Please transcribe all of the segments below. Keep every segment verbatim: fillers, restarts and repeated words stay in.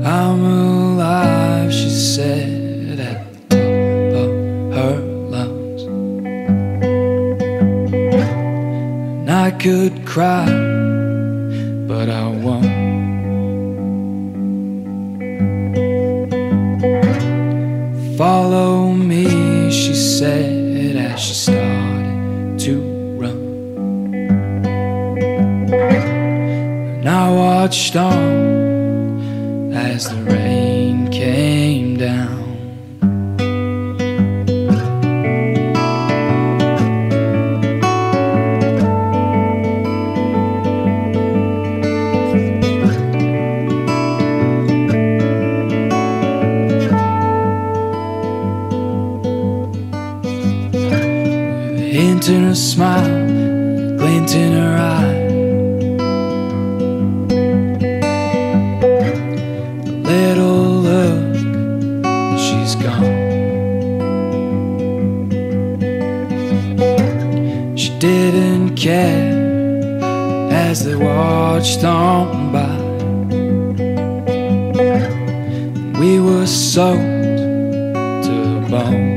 I'm alive, she said at the top of her lungs. And I could cry, but I won't. Follow me, she said as she started to run. And I watched on as the rain came down. Hint in her smile, a glint in her eye, a little look, and she's gone. She didn't care as they watched on by. We were soaked to the bone.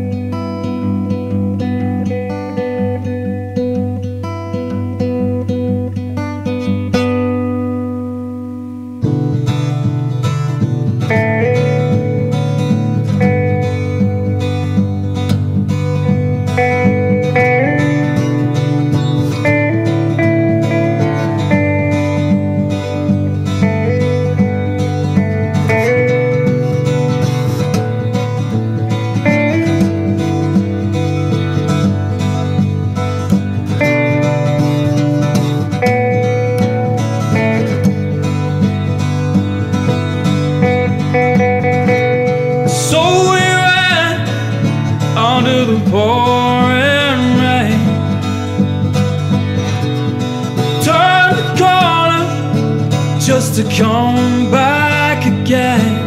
Under the pouring rain, turn the corner just to come back again.